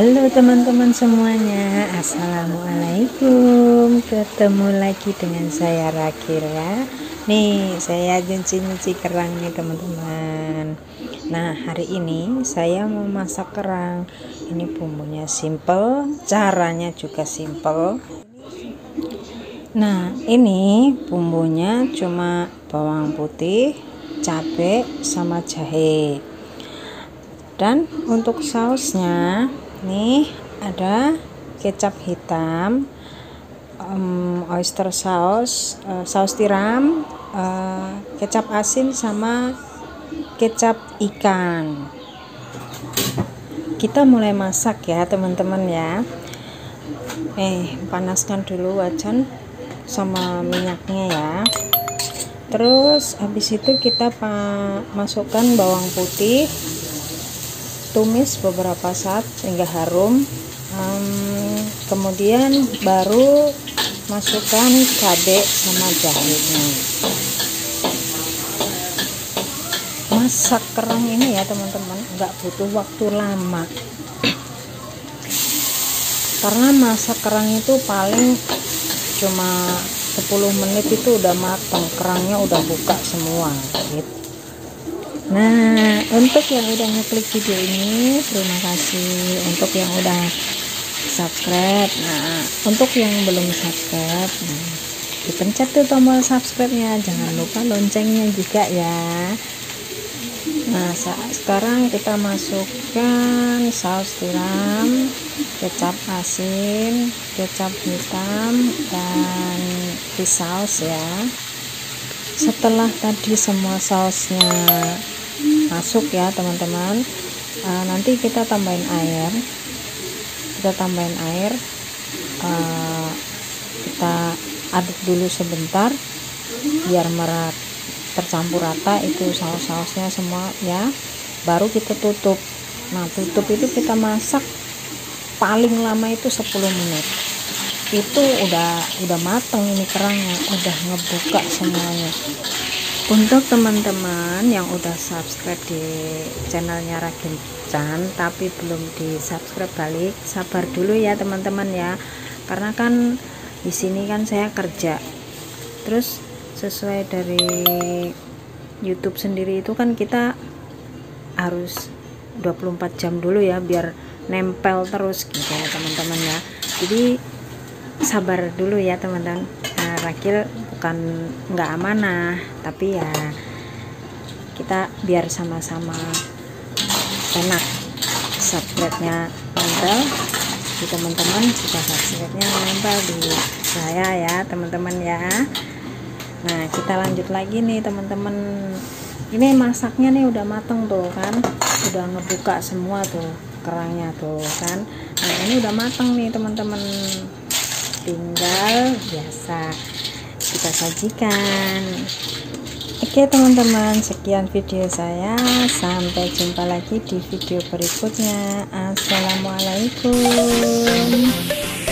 Halo teman-teman semuanya, assalamualaikum. Ketemu lagi dengan saya Rakil ya. Nih saya nyuci kerang nih teman-teman. Nah hari ini saya mau masak kerang. Ini bumbunya simple, caranya juga simple. Nah ini bumbunya cuma bawang putih, cabai sama jahe. Dan untuk sausnya nih ada kecap hitam, oyster sauce, saus tiram, kecap asin sama kecap ikan. Kita mulai masak ya teman-teman ya. Panaskan dulu wajan sama minyaknya ya. Terus habis itu kita masukkan bawang putih, tumis beberapa saat hingga harum, kemudian baru masukkan cabai sama jahenya. Masak kerang ini ya teman-teman nggak butuh waktu lama, karena masak kerang itu paling cuma 10 menit itu udah matang, kerangnya udah buka semua gitu. Nah untuk yang udah ngeklik video ini terima kasih, untuk yang udah subscribe. Nah untuk yang belum subscribe, dipencet tuh tombol subscribe-nya, jangan lupa loncengnya juga ya. Nah sekarang kita masukkan saus tiram, kecap asin, kecap hitam, dan fish sauce ya. Setelah tadi semua sausnya masuk ya teman-teman, nanti kita tambahin air, kita aduk dulu sebentar biar tercampur rata itu saus-sausnya semua ya, baru kita tutup. Nah tutup itu kita masak paling lama itu 10 menit, itu udah mateng ini kerangnya, udah ngebuka semuanya. Untuk teman-teman yang udah subscribe di channelnya Rakil Chan tapi belum di subscribe balik, sabar dulu ya teman-teman ya, karena kan di sini kan saya kerja, terus sesuai dari YouTube sendiri itu kan kita harus 24 jam dulu ya biar nempel terus gitu ya teman-teman ya. Jadi sabar dulu ya teman-teman. Nah, Rakil bukan nggak amanah, tapi ya kita biar sama-sama enak. Subscribe-nya nempel di teman-teman, juga subscribe-nya nempel di saya ya teman-teman ya. Nah kita lanjut lagi nih teman-teman. Ini masaknya nih udah mateng tuh kan, udah ngebuka semua tuh kerangnya tuh kan. Nah ini udah mateng nih teman-teman, tinggal biasa kita sajikan. Oke teman-teman, sekian video saya, sampai jumpa lagi di video berikutnya. Assalamualaikum.